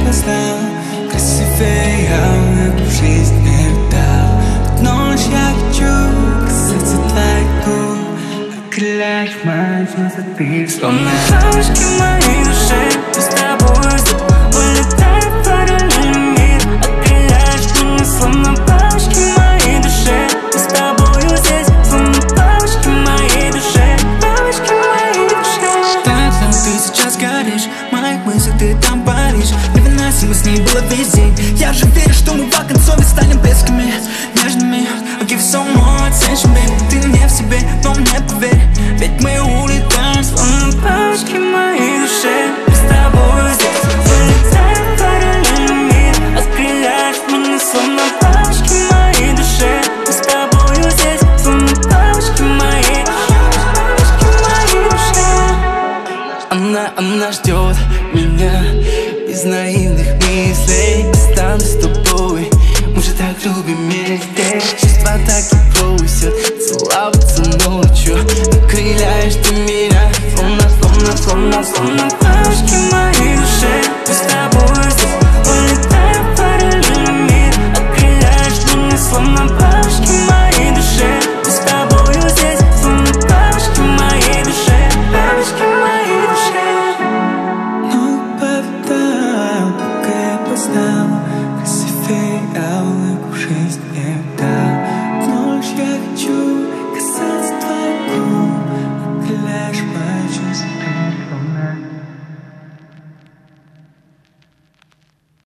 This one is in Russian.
никогда знал. Красивее я в жизни не видал. Одну ночь я хочу касаться твоих губ, окрыляешь мои слезы ты. Словно бабочки в моей душе, мы с тобой улетаем в параллельный мир. Окрыляешь меня, словно бабочки в моей душе, мы с тобою здесь, словно бабочки в моей душе, бабочки в моей душе. Так, но ты сейчас горишь, в моих мыслях ты там паришь. Невыносимо с ней было весь день. Я же верю, что мы по концовке станем близкими, нежными. I'll give you so more attention, baby. Ты не в себе, но мне поверь, ведь мы улетаем, словно бабочки в моей душе. Мы с тобой здесь улетаем в параллельный мир. Окрыляешь меня, словно бабочки в моей душе. Мы с тобою здесь, словно бабочки в моей душе. Она ждет меня из наивных мыслей. Стану с тобой, мы же так любим вместе. Чувства так и просят целоваться ночью. Окрыляешь ты меня, словно